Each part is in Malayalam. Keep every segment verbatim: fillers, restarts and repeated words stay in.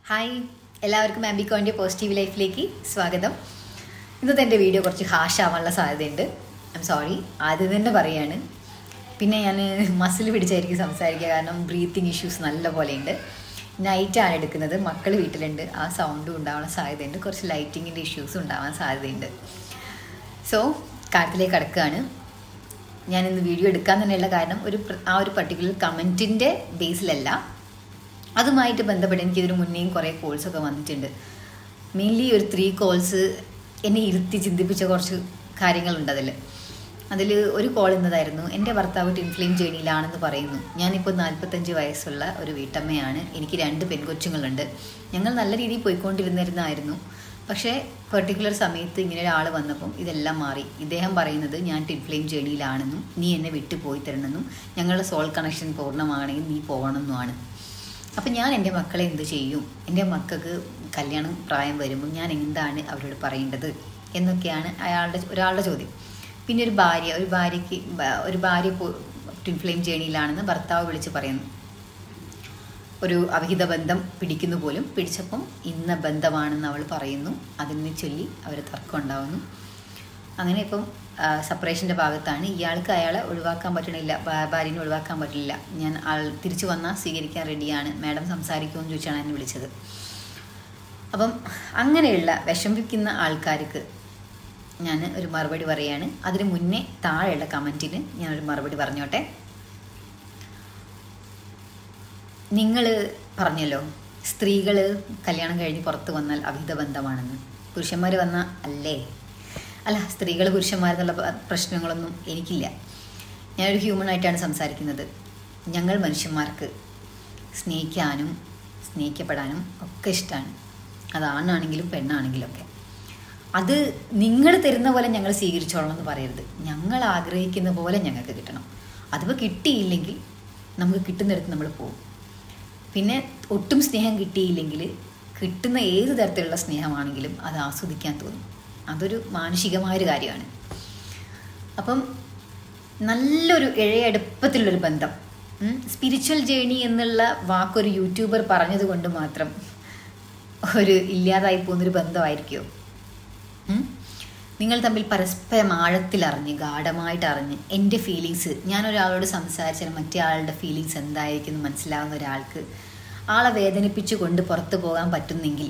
ഹായ് എല്ലാവർക്കും ആംബിക്കോൻ്റെ പോസിറ്റീവ് ലൈഫിലേക്ക് സ്വാഗതം. ഇന്നത്തെ എൻ്റെ വീഡിയോ കുറച്ച് ഹാഷാവാനുള്ള സാധ്യതയുണ്ട്. ഐ എം സോറി, ആദ്യം തന്നെ പറയാണ്. പിന്നെ ഞാൻ മസിൽ പിടിച്ചായിരിക്കും സംസാരിക്കുക, കാരണം ബ്രീത്തിങ് ഇഷ്യൂസ് നല്ല പോലെയുണ്ട്. നൈറ്റാണ് എടുക്കുന്നത്, മക്കൾ വീട്ടിലുണ്ട്, ആ സൗണ്ടും ഉണ്ടാവാൻ സാധ്യതയുണ്ട്, കുറച്ച് ലൈറ്റിങ്ങിൻ്റെ ഇഷ്യൂസും ഉണ്ടാവാൻ സാധ്യതയുണ്ട്. സോ കാര്യത്തിലേക്ക് കടക്കുകയാണ്. ഞാനിന്ന് വീഡിയോ എടുക്കാൻ തന്നെയുള്ള കാരണം ഒരു ആ ഒരു പർട്ടിക്കുലർ കമൻറ്റിൻ്റെ ബേസിലല്ല, അതുമായിട്ട് ബന്ധപ്പെട്ട് എനിക്കിതിന് മുന്നേയും കുറേ കോൾസൊക്കെ വന്നിട്ടുണ്ട്. മെയിൻലി ഒരു ത്രീ കോൾസ് എന്നെ ഇരുത്തി ചിന്തിപ്പിച്ച കുറച്ച് കാര്യങ്ങളുണ്ട്. അതിൽ അതിൽ ഒരു കോൾ ഇന്നതായിരുന്നു. എൻ്റെ ഭർത്താവ് ട്വിൻഫ്ലെയിം ജേണിയിലാണെന്ന് പറയുന്നു. ഞാനിപ്പോൾ നാൽപ്പത്തഞ്ച് വയസ്സുള്ള ഒരു വീട്ടമ്മയാണ്, എനിക്ക് രണ്ട് പെൺകൊച്ചുങ്ങളുണ്ട്. ഞങ്ങൾ നല്ല രീതിയിൽ പോയിക്കൊണ്ടിരുന്നിരുന്നായിരുന്നു. പക്ഷേ പെർട്ടിക്കുലർ സമയത്ത് ഇങ്ങനെ ഒരാൾ വന്നപ്പം ഇതെല്ലാം മാറി. ഇദ്ദേഹം പറയുന്നത് ഞാൻ ട്വിൻഫ്ലെയിം ജേണിയിലാണെന്നും നീ എന്നെ വിട്ടു പോയി തരണമെന്നും ഞങ്ങളുടെ സോൾ കണക്ഷൻ പൂർണ്ണമാണെങ്കിൽ നീ പോകണമെന്നുമാണ്. അപ്പം ഞാൻ എൻ്റെ മക്കളെ എന്ത് ചെയ്യും, എൻ്റെ മക്കൾക്ക് കല്യാണം പ്രായം വരുമ്പോൾ ഞാൻ എന്താണ് അവരോട് പറയേണ്ടത് എന്നൊക്കെയാണ് അയാളുടെ ഒരാളുടെ ചോദ്യം. പിന്നെ ഒരു ഭാര്യ ഒരു ഭാര്യയ്ക്ക് ഒരു ഭാര്യ ട്വിൻഫ്ലെയിം ജേണിയിലാണെന്ന് ഭർത്താവ് വിളിച്ച് പറയുന്നു. ഒരു അവിഹിത ബന്ധം പിടിക്കുന്നു പോലും, പിടിച്ചപ്പം ഇന്ന ബന്ധമാണെന്ന് അവൾ പറയുന്നു. അതിനെ ചൊല്ലി അവർ തർക്കം ഉണ്ടാവുന്നു. അങ്ങനെ ഇപ്പം സെപ്പറേഷൻ്റെ ഭാഗത്താണ്. ഇയാൾക്ക് അയാളെ ഒഴിവാക്കാൻ പറ്റണില്ല, ഭാര്യനെ ഒഴിവാക്കാൻ പറ്റില്ല. ഞാൻ ആൾ തിരിച്ചു വന്നാൽ സ്വീകരിക്കാൻ റെഡിയാണ്, മാഡം സംസാരിക്കുമെന്ന് ചോദിച്ചാണ് എന്നെ വിളിച്ചത്. അപ്പം അങ്ങനെയുള്ള വിഷമിക്കുന്ന ആൾക്കാർക്ക് ഞാൻ ഒരു മറുപടി പറയുകയാണ്. അതിന് മുന്നേ താഴെയുള്ള കമൻറ്റിന് ഞാനൊരു മറുപടി പറഞ്ഞോട്ടെ. നിങ്ങൾ പറഞ്ഞല്ലോ സ്ത്രീകൾ കല്യാണം കഴിഞ്ഞ് പുറത്ത് വന്നാൽ അവിഹിത ബന്ധമാണെന്ന്. പുരുഷന്മാർ വന്നാൽ അല്ലേ? അല്ല, സ്ത്രീകൾ പുരുഷന്മാരെന്നുള്ള പ്രശ്നങ്ങളൊന്നും എനിക്കില്ല. ഞാനൊരു ഹ്യൂമൺ ആയിട്ടാണ് സംസാരിക്കുന്നത്. ഞങ്ങൾ മനുഷ്യന്മാർക്ക് സ്നേഹിക്കാനും സ്നേഹിക്കപ്പെടാനും ഒക്കെ ഇഷ്ടമാണ്. അത് ആണാണെങ്കിലും പെണ്ണാണെങ്കിലും ഒക്കെ. അത് നിങ്ങൾ തരുന്ന പോലെ ഞങ്ങൾ സ്വീകരിച്ചോളണം എന്ന് പറയരുത്. ഞങ്ങൾ ആഗ്രഹിക്കുന്ന പോലെ ഞങ്ങൾക്ക് കിട്ടണം. അതിപ്പോൾ കിട്ടിയില്ലെങ്കിൽ നമുക്ക് കിട്ടുന്നിടത്ത് നമ്മൾ പോകും. പിന്നെ ഒട്ടും സ്നേഹം കിട്ടിയില്ലെങ്കിൽ കിട്ടുന്ന ഏത് തരത്തിലുള്ള സ്നേഹമാണെങ്കിലും അത് ആസ്വദിക്കാൻ തോന്നും. അതൊരു മാനസികമായൊരു കാര്യമാണ്. അപ്പം നല്ലൊരു ഇഴയടുപ്പത്തിലുള്ളൊരു ബന്ധം, സ്പിരിച്വൽ ജേണി എന്നുള്ള വാക്കൊരു യൂട്യൂബർ പറഞ്ഞത് കൊണ്ട് മാത്രം ഒരു ഇല്ലാതായി പോകുന്നൊരു ബന്ധമായിരിക്കുമോ? നിങ്ങൾ തമ്മിൽ പരസ്പരം ആഴത്തിലറിഞ്ഞ് ഗാഢമായിട്ട് അറിഞ്ഞ് എൻ്റെ ഫീലിങ്സ്, ഞാനൊരാളോട് സംസാരിച്ചാൽ മറ്റേ ആളുടെ ഫീലിങ്സ് എന്തായിരിക്കും എന്ന് മനസ്സിലാവുന്ന ഒരാൾക്ക് ആളെ വേദനിപ്പിച്ചു കൊണ്ട് പുറത്തു പോകാൻ പറ്റുന്നെങ്കിൽ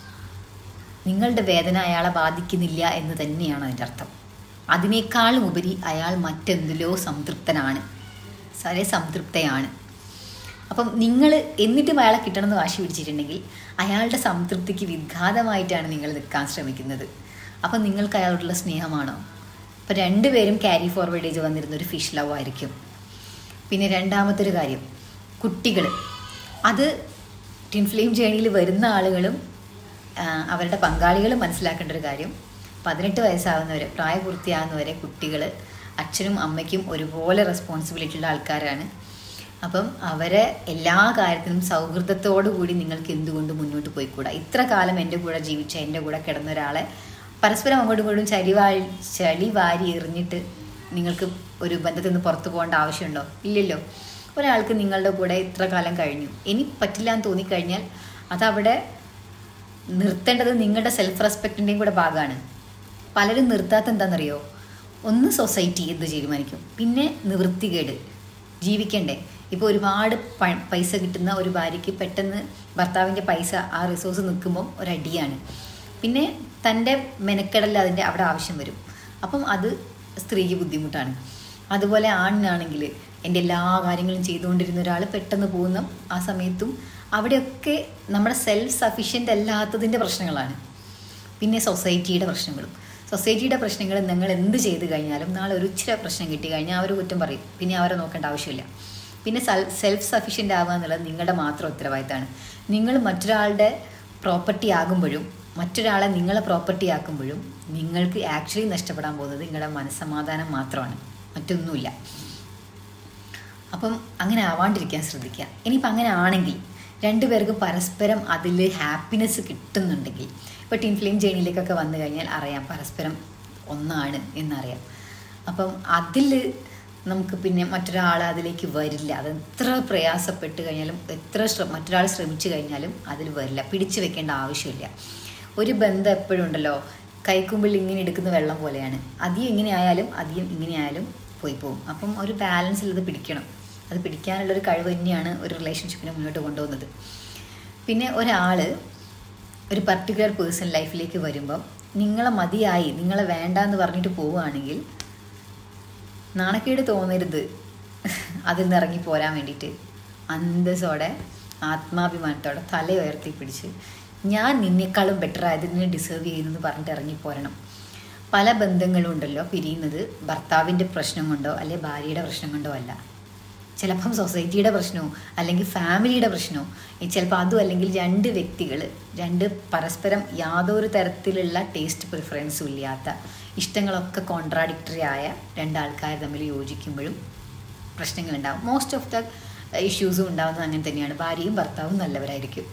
നിങ്ങളുടെ വേദന അയാളെ ബാധിക്കുന്നില്ല എന്ന് തന്നെയാണ് അതിൻ്റെ അർത്ഥം. അതിനേക്കാളും ഉപരി അയാൾ മറ്റെന്തിലോ സംതൃപ്തനാണ്, വളരെ സംതൃപ്തയാണ്. അപ്പം നിങ്ങൾ എന്നിട്ടും അയാളെ കിട്ടണമെന്ന് വാശി പിടിച്ചിട്ടുണ്ടെങ്കിൽ അയാളുടെ സംതൃപ്തിക്ക് വിഘാതമായിട്ടാണ് നിങ്ങൾ നിൽക്കാൻ ശ്രമിക്കുന്നത്. അപ്പം നിങ്ങൾക്ക് അയാളോടുള്ള സ്നേഹമാണോ? അപ്പം രണ്ടുപേരും ക്യാരി ഫോർവേഡേജ് വന്നിരുന്ന ഒരു ഫിഷ് ലവ് ആയിരിക്കും. പിന്നെ രണ്ടാമത്തെ ഒരു കാര്യം, കുട്ടികൾ. അത് ട്വിൻഫ്ലെയിം ജേണിയിൽ വരുന്ന ആളുകളും അവരുടെ പങ്കാളികളും മനസ്സിലാക്കേണ്ട ഒരു കാര്യം, പതിനെട്ട് വയസ്സാകുന്നവരെ, പ്രായപൂർത്തിയാകുന്നവരെ കുട്ടികൾ അച്ഛനും അമ്മയ്ക്കും ഒരുപോലെ റെസ്പോൺസിബിലിറ്റി ഉള്ള ആൾക്കാരാണ്. അപ്പം അവരെ എല്ലാ കാര്യത്തിനും സൗഹൃദത്തോടു കൂടി നിങ്ങൾക്ക് എന്തുകൊണ്ട് മുന്നോട്ട് പോയിക്കൂടാ? ഇത്ര കാലം എൻ്റെ കൂടെ ജീവിച്ച, എൻ്റെ കൂടെ കിടന്ന ഒരാളെ പരസ്പരം അങ്ങോട്ടും ഇങ്ങോട്ടും ചളി വാരി ചളി വാരി എറിഞ്ഞിട്ട് നിങ്ങൾക്ക് ഒരു ബന്ധത്തിൽ നിന്ന് പുറത്തു പോകേണ്ട ആവശ്യമുണ്ടോ? ഇല്ലല്ലോ. ഒരാൾക്ക് നിങ്ങളുടെ കൂടെ ഇത്ര കാലം കഴിഞ്ഞു, ഇനി പറ്റില്ല എന്ന് തോന്നിക്കഴിഞ്ഞാൽ അതവിടെ നിർത്തേണ്ടത് നിങ്ങളുടെ സെൽഫ് റെസ്പെക്റ്റിൻ്റെയും കൂടെ ഭാഗമാണ്. പലരും നിർത്താത്ത എന്താണെന്നറിയോ? ഒന്ന് സൊസൈറ്റി എന്ത് തീരുമാനിക്കും, പിന്നെ നിവൃത്തികേട്, ജീവിക്കണ്ടേ. ഇപ്പോൾ ഒരുപാട് പൈസ കിട്ടുന്ന ഒരു ഭാര്യയ്ക്ക് പെട്ടെന്ന് ഭർത്താവിൻ്റെ പൈസ ആ റിസോഴ്സ് നിൽക്കുമ്പം ഒരടിയാണ്. പിന്നെ തൻ്റെ മെനക്കെടൽ അതിൻ്റെ അവിടെ ആവശ്യം വരും. അപ്പം അത് സ്ത്രീക്ക് ബുദ്ധിമുട്ടാണ്. അതുപോലെ ആണിനാണെങ്കിൽ എൻ്റെ എല്ലാ കാര്യങ്ങളും ചെയ്തുകൊണ്ടിരുന്ന ഒരാൾ പെട്ടെന്ന് പോകുന്ന ആ സമയത്തും അവിടെയൊക്കെ നമ്മുടെ സെൽഫ് സഫിഷ്യൻ്റ് അല്ലാത്തതിൻ്റെ പ്രശ്നങ്ങളാണ്. പിന്നെ സൊസൈറ്റിയുടെ പ്രശ്നങ്ങളും. സൊസൈറ്റിയുടെ പ്രശ്നങ്ങൾ നിങ്ങൾ എന്ത് ചെയ്ത് കഴിഞ്ഞാലും നാളെ ഒരു ഇച്ചിരി പ്രശ്നം കിട്ടി കഴിഞ്ഞാൽ അവർ കുറ്റം പറയും, പിന്നെ അവരെ നോക്കേണ്ട ആവശ്യമില്ല. പിന്നെ സെൽഫ് സഫിഷ്യൻ്റ് ആവുക എന്നുള്ളത് നിങ്ങളുടെ മാത്രം ഉത്തരവാദിത്തമാണ്. നിങ്ങൾ മറ്റൊരാളുടെ പ്രോപ്പർട്ടി ആകുമ്പോഴും മറ്റൊരാളെ നിങ്ങളെ പ്രോപ്പർട്ടി ആക്കുമ്പോഴും നിങ്ങൾക്ക് ആക്ച്വലി നഷ്ടപ്പെടാൻ പോകുന്നത് നിങ്ങളുടെ മനസ്സമാധാനം മാത്രമാണ്, മറ്റൊന്നുമില്ല. അപ്പം അങ്ങനെ ആവാണ്ടിരിക്കാൻ ശ്രദ്ധിക്കുക. ഇനിയിപ്പോൾ അങ്ങനെ ആണെങ്കിൽ രണ്ടുപേർക്കും പരസ്പരം അതിൽ ഹാപ്പിനെസ് കിട്ടുന്നുണ്ടെങ്കിൽ, ഇപ്പോൾ ട്വിൻഫ്ലെയിം ജേണിയിലേക്കൊക്കെ വന്നു കഴിഞ്ഞാൽ അറിയാം പരസ്പരം ഒന്നാണ് എന്നറിയാം. അപ്പം അതിൽ നമുക്ക് പിന്നെ മറ്റൊരാൾ അതിലേക്ക് വരില്ല. അത് എത്ര പ്രയാസപ്പെട്ട് കഴിഞ്ഞാലും എത്ര ശ്ര മറ്റൊരാൾ ശ്രമിച്ചു കഴിഞ്ഞാലും അതിൽ വരില്ല. പിടിച്ചു വെക്കേണ്ട ആവശ്യമില്ല. ഒരു ബന്ധം എപ്പോഴും ഉണ്ടല്ലോ കൈക്കുമ്പിൾ ഇങ്ങനെ എടുക്കുന്ന വെള്ളം പോലെയാണ്. അധികം ഇങ്ങനെ ആയാലും അധികം ഇങ്ങനെ ആയാലും പോയി പോകും. അപ്പം ഒരു ബാലൻസിൽ ഇത് പിടിക്കണം. അത് പിടിക്കാനുള്ളൊരു കഴിവ് തന്നെയാണ് ഒരു റിലേഷൻഷിപ്പിനെ മുന്നോട്ട് കൊണ്ടുപോകുന്നത്. പിന്നെ ഒരാൾ ഒരു പർട്ടിക്കുലർ പേഴ്സൺ ലൈഫിലേക്ക് വരുമ്പം നിങ്ങളെ മതിയായി, നിങ്ങളെ വേണ്ട എന്ന് പറഞ്ഞിട്ട് പോവുകയാണെങ്കിൽ നാണക്കേട് തോന്നരുത് അതിൽ നിന്ന് ഇറങ്ങി പോരാൻ വേണ്ടിയിട്ട്. അന്തസ്സോടെ ആത്മാഭിമാനത്തോടെ തല ഉയർത്തി പിടിച്ച് ഞാൻ നിന്നേക്കാളും ബെറ്റർ ആയത് നിന്നെ ഡിസേർവ് ചെയ്യുന്നെന്ന് പറഞ്ഞിട്ട് ഇറങ്ങിപ്പോരണം. പല ബന്ധങ്ങളും ഉണ്ടല്ലോ പിരിയുന്നത് ഭർത്താവിൻ്റെ പ്രശ്നം കൊണ്ടോ അല്ലെങ്കിൽ ഭാര്യയുടെ പ്രശ്നം കൊണ്ടോ അല്ല. ചിലപ്പം സൊസൈറ്റിയുടെ പ്രശ്നമോ അല്ലെങ്കിൽ ഫാമിലിയുടെ പ്രശ്നമോ, ചിലപ്പോൾ അതും അല്ലെങ്കിൽ രണ്ട് വ്യക്തികൾ രണ്ട് പരസ്പരം യാതൊരു തരത്തിലുള്ള ടേസ്റ്റ് പ്രിഫറൻസും ഇല്ലാത്ത ഇഷ്ടങ്ങളൊക്കെ കോൺട്രാഡിക്ടറി ആയ രണ്ടാൾക്കാർ തമ്മിൽ യോജിക്കുമ്പോഴും പ്രശ്നങ്ങളുണ്ടാകും. മോസ്റ്റ് ഓഫ് ദ ഇഷ്യൂസും ഉണ്ടാകുന്നത് അങ്ങനെ തന്നെയാണ്. ഭാര്യയും ഭർത്താവും നല്ലവരായിരിക്കും.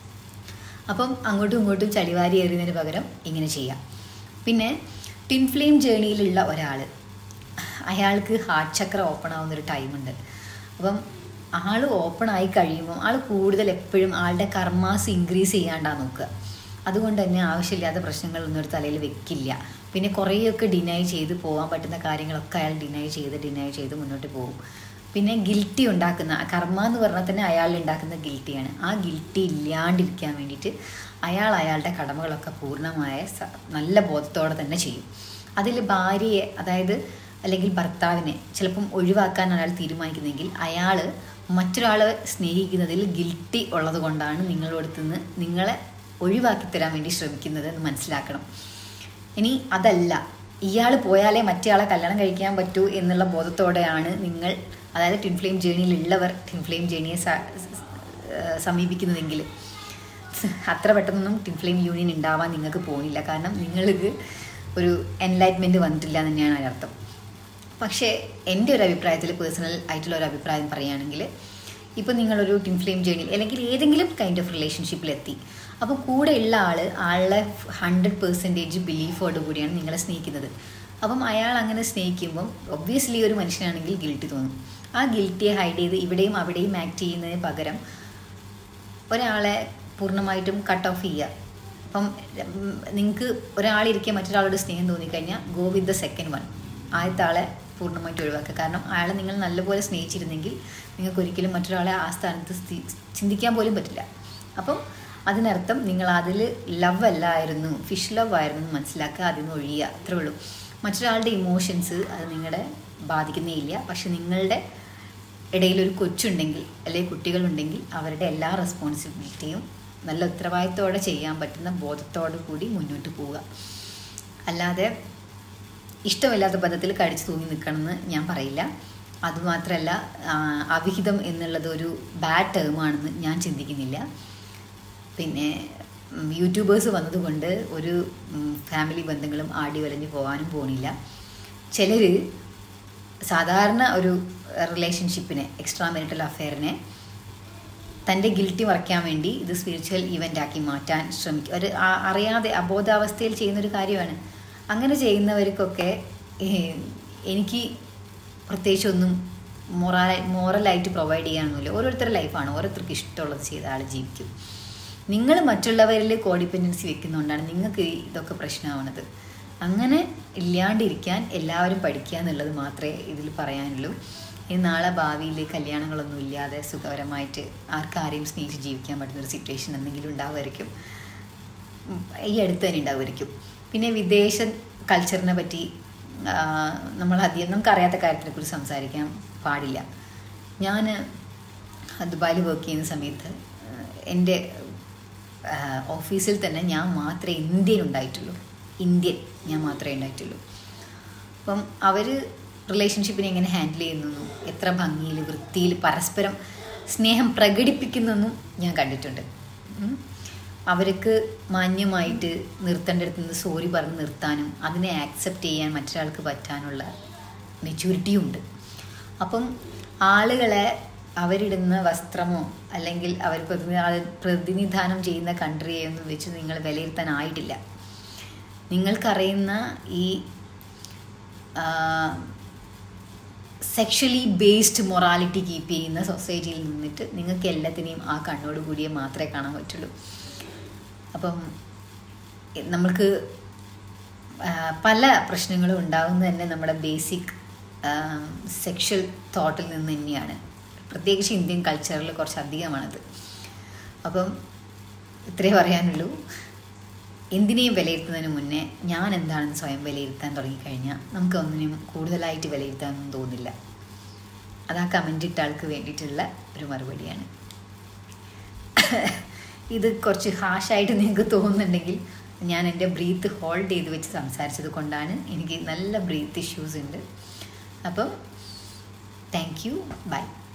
അപ്പം അങ്ങോട്ടും ഇങ്ങോട്ടും ചളിവാരി എറിയുന്നതിന് പകരം ഇങ്ങനെ ചെയ്യാം. പിന്നെ ട്വിൻ ഫ്ലെയിം ജേണിയിലുള്ള ഒരാൾ, അയാൾക്ക് ഹാർട്ട് ചക്ര ഓപ്പൺ ആവുന്നൊരു ടൈമുണ്ട്. അപ്പം ആൾ ഓപ്പൺ ആയി കഴിയുമ്പോൾ ആൾ കൂടുതൽ എപ്പോഴും ആളുടെ കർമാസ് ഇൻക്രീസ് ചെയ്യാണ്ടാണ് നോക്കുക. അതുകൊണ്ട് തന്നെ ആവശ്യമില്ലാത്ത പ്രശ്നങ്ങളൊന്നും ഒരു തലയിൽ വെക്കില്ല. പിന്നെ കുറേയൊക്കെ ഡിനൈ ചെയ്ത് പോകാൻ പറ്റുന്ന കാര്യങ്ങളൊക്കെ അയാൾ ഡിനൈ ചെയ്ത് ഡിനൈ ചെയ്ത് മുന്നോട്ട് പോകും. പിന്നെ ഗിൽറ്റി ഉണ്ടാക്കുന്ന കർമ്മ എന്ന് പറഞ്ഞാൽ തന്നെ അയാൾ ഉണ്ടാക്കുന്ന ഗിൽറ്റിയാണ്. ആ ഗിൽറ്റി ഇല്ലാണ്ടിരിക്കാൻ വേണ്ടിയിട്ട് അയാൾ അയാളുടെ കടമകളൊക്കെ പൂർണ്ണമായ നല്ല ബോധത്തോടെ തന്നെ ചെയ്യും. അതിൽ ഭാര്യയെ അതായത് അല്ലെങ്കിൽ ഭർത്താവിനെ ചിലപ്പം ഒഴിവാക്കാൻ അയാൾ തീരുമാനിക്കുന്നെങ്കിൽ അയാൾ മറ്റൊരാളെ സ്നേഹിക്കുന്നതിൽ ഗിൽറ്റി ഉള്ളത് കൊണ്ടാണ് നിങ്ങളോടത്തു നിന്ന് നിങ്ങളെ ഒഴിവാക്കി തരാൻ വേണ്ടി ശ്രമിക്കുന്നത് എന്ന് മനസ്സിലാക്കണം. ഇനി അതല്ല, ഇയാൾ പോയാലേ മറ്റേയാളെ കല്യാണം കഴിക്കാൻ പറ്റൂ എന്നുള്ള ബോധത്തോടെയാണ് നിങ്ങൾ, അതായത് ട്വിൻ ഫ്ലെയിം ജേണിയിലുള്ളവർ ട്വിൻ ഫ്ലെയിം ജേണിയെ സമീപിക്കുന്നതെങ്കിൽ അത്ര പെട്ടെന്നൊന്നും ട്വിൻ ഫ്ലെയിം യൂണിയൻ ഉണ്ടാവാൻ നിങ്ങൾക്ക് പോകുന്നില്ല. കാരണം നിങ്ങൾക്ക് ഒരു എൻലൈറ്റ്മെൻറ്റ് വന്നിട്ടില്ല എന്ന് തന്നെയാണ് അതിനർത്ഥം. പക്ഷേ എൻ്റെ ഒരു അഭിപ്രായത്തിൽ, പേഴ്സണൽ ആയിട്ടുള്ള ഒരു അഭിപ്രായം പറയുകയാണെങ്കിൽ, ഇപ്പോൾ നിങ്ങളൊരു ട്വിൻ ഫ്ലെയിം ജേണിയിൽ അല്ലെങ്കിൽ ഏതെങ്കിലും കൈൻഡ് ഓഫ് റിലേഷൻഷിപ്പിലെത്തി, അപ്പോൾ കൂടെയുള്ള ആൾ ആളെ ഹൺഡ്രഡ് പെർസെൻറ്റേജ് ബിലീഫോട് കൂടിയാണ് നിങ്ങളെ സ്നേഹിക്കുന്നത്. അപ്പം അയാൾ അങ്ങനെ സ്നേഹിക്കുമ്പം ഒബ്വിയസ്ലി ഒരു മനുഷ്യനാണെങ്കിൽ ഗിൽറ്റി തോന്നും. ആ ഗിൽറ്റിയെ ഹൈഡ് ചെയ്ത് ഇവിടെയും അവിടെയും ആക്ട് ചെയ്യുന്നതിന് പകരം ഒരാളെ പൂർണ്ണമായിട്ടും കട്ട് ഓഫ് ചെയ്യുക. അപ്പം നിങ്ങൾക്ക് ഒരാളിരിക്കെ മറ്റൊരാളോട് സ്നേഹം തോന്നിക്കഴിഞ്ഞാൽ go with the second one, ആദ്യത്തെ ആളെ പൂർണ്ണമായിട്ട് ഒഴിവാക്കുക. കാരണം അയാളെ നിങ്ങൾ നല്ലപോലെ സ്നേഹിച്ചിരുന്നെങ്കിൽ നിങ്ങൾക്ക് ഒരിക്കലും മറ്റൊരാളെ ആ സ്ഥാനത്ത് ചിന്തിക്കാൻ പോലും പറ്റില്ല. അപ്പം അതിനർത്ഥം നിങ്ങൾ അതിൽ ലവ് അല്ലായിരുന്നു, ഫിഷ് ലവ് ആയിരുന്നു മനസ്സിലാക്കുക, അതിൽ നിന്ന് ഒഴിയുക, അത്രേ ഉള്ളൂ. മറ്റൊരാളുടെ ഇമോഷൻസ് അത് നിങ്ങളെ ബാധിക്കുന്നേ ഇല്ല. പക്ഷെ നിങ്ങളുടെ ഇടയിലൊരു കൊച്ചുണ്ടെങ്കിൽ അല്ലെങ്കിൽ കുട്ടികളുണ്ടെങ്കിൽ അവരുടെ എല്ലാ റെസ്പോൺസിബിലിറ്റിയും നല്ല ഉത്തരവാദിത്തോടെ ചെയ്യാൻ പറ്റുന്ന ബോധത്തോടു കൂടി മുന്നോട്ട് പോവുക. അല്ലാതെ ഇഷ്ടമില്ലാത്ത പദത്തിൽ കടിച്ചു തൂങ്ങി നിൽക്കണമെന്ന് ഞാൻ പറയില്ല. അതുമാത്രമല്ല, അവിഹിതം എന്നുള്ളത് ഒരു ബാഡ് ടേമാണെന്ന് ഞാൻ ചിന്തിക്കുന്നില്ല. പിന്നെ യൂട്യൂബേഴ്സ് വന്നതുകൊണ്ട് ഒരു ഫാമിലി ബന്ധങ്ങളും ആടി വലഞ്ഞു പോകാനും പോണില്ല. ചിലർ സാധാരണ ഒരു റിലേഷൻഷിപ്പിനെ, എക്സ്ട്രാ മെരിറ്റൽ അഫെയറിനെ തൻ്റെ ഗിൽറ്റി മറയ്ക്കാൻ വേണ്ടി ഇത് സ്പിരിച്വൽ ഇവൻ്റ് ആക്കി മാറ്റാൻ ശ്രമിക്കും. ഒരു അറിയാതെ അബോധാവസ്ഥയിൽ ചെയ്യുന്നൊരു കാര്യമാണ്. അങ്ങനെ ചെയ്യുന്നവർക്കൊക്കെ എനിക്ക് പ്രത്യേകിച്ചൊന്നും മൊറാല മോറലായിട്ട് പ്രൊവൈഡ് ചെയ്യാനൊന്നുമില്ല. ഓരോരുത്തരുടെ ലൈഫാണ്, ഓരോരുത്തർക്ക് ഇഷ്ടമുള്ളത് ചെയ്ത ആൾ ജീവിക്കും. നിങ്ങൾ മറ്റുള്ളവരിൽ കോഡിപ്പെൻഡൻസി വെക്കുന്നതുകൊണ്ടാണ് നിങ്ങൾക്ക് ഇതൊക്കെ പ്രശ്നമാവുന്നത്. അങ്ങനെ ഇല്ലാണ്ടിരിക്കാൻ എല്ലാവരും പഠിക്കുക എന്നുള്ളത് മാത്രമേ ഇതിൽ പറയാനുള്ളൂ. ഇനി നാളെ ഭാവിയിൽ കല്യാണങ്ങളൊന്നും ഇല്ലാതെ സുഖകരമായിട്ട് ആർക്കാരെയും സ്നേഹിച്ച് ജീവിക്കാൻ പറ്റുന്നൊരു സിറ്റുവേഷൻ എന്തെങ്കിലും ഉണ്ടാവുമായിരിക്കും, ഈ അടുത്ത് തന്നെ ഉണ്ടാവുമായിരിക്കും. പിന്നെ വിദേശ കൾച്ചറിനെ പറ്റി നമ്മളധികം നമുക്കറിയാത്ത കാര്യത്തിനെക്കുറിച്ച് സംസാരിക്കാൻ പാടില്ല. ഞാൻ ദുബായിൽ വർക്ക് ചെയ്യുന്ന സമയത്ത് എൻ്റെ ഓഫീസിൽ തന്നെ ഞാൻ മാത്രമേ ഇന്ത്യൻ ഉണ്ടായിട്ടുള്ളൂ. ഇന്ത്യൻ ഞാൻ മാത്രമേ ഉണ്ടായിട്ടുള്ളൂ. അപ്പം അവർ റിലേഷൻഷിപ്പിനെ എങ്ങനെ ഹാൻഡിൽ ചെയ്യുന്നു, എത്ര ഭംഗിയിൽ വൃത്തിയിൽ പരസ്പരം സ്നേഹം പ്രകടിപ്പിക്കുന്നെന്നും ഞാൻ കണ്ടിട്ടുണ്ട്. അവർക്ക് മാന്യമായിട്ട് നിർത്തേണ്ടടുത്ത് നിന്ന് സോറി പറഞ്ഞ് നിർത്താനും അതിനെ ആക്സെപ്റ്റ് ചെയ്യാൻ മറ്റൊരാൾക്ക് പറ്റാനുള്ള മെച്യൂരിറ്റിയും ഉണ്ട്. അപ്പം ആളുകളെ അവരിടുന്ന വസ്ത്രമോ അല്ലെങ്കിൽ അവർ പ്രതിനിധാനം ചെയ്യുന്ന കൺട്രിയെയൊന്നും വെച്ച് നിങ്ങൾ വിലയിരുത്താനായിട്ടില്ല. നിങ്ങൾക്കറിയുന്ന ഈ സെക്ഷലി ബേസ്ഡ് മൊറാലിറ്റി കീപ്പ് ചെയ്യുന്ന സൊസൈറ്റിയിൽ നിന്നിട്ട് നിങ്ങൾക്ക് എല്ലാത്തിനെയും ആ കണ്ണോട് കൂടിയേ മാത്രമേ കാണാൻ പറ്റുള്ളൂ. അപ്പം നമ്മൾക്ക് പല പ്രശ്നങ്ങളും ഉണ്ടാകുന്നത് തന്നെ നമ്മുടെ ബേസിക് സെക്ഷൽ തോട്ടിൽ നിന്ന് തന്നെയാണ്. പ്രത്യേകിച്ച് ഇന്ത്യൻ കൾച്ചറിൽ കുറച്ചധികമാണത്. അപ്പം ഇത്രേ പറയാനുള്ളൂ. എന്തിനേയും വിലയിരുത്തുന്നതിന് മുന്നേ ഞാൻ എന്താണെന്ന് സ്വയം വിലയിരുത്താൻ തുടങ്ങിക്കഴിഞ്ഞാൽ നമുക്ക് ഒന്നിനും കൂടുതലായിട്ട് വിലയിരുത്താനൊന്നും തോന്നില്ല. അത് ആ കമൻ്റ് ഇട്ട ആൾക്ക് വേണ്ടിയിട്ടുള്ള ഒരു മറുപടിയാണ്. ഇത് കുറച്ച് ഹാഷായിട്ട് നിങ്ങൾക്ക് തോന്നുന്നുണ്ടെങ്കിൽ ഞാൻ എൻ്റെ ബ്രീത്ത് ഹോൾഡ് ചെയ്ത് വെച്ച് സംസാരിച്ചത് കൊണ്ടാണ്. എനിക്ക് നല്ല ബ്രീത്ത് ഇഷ്യൂസ് ഉണ്ട്. അപ്പം താങ്ക് യു, ബൈ.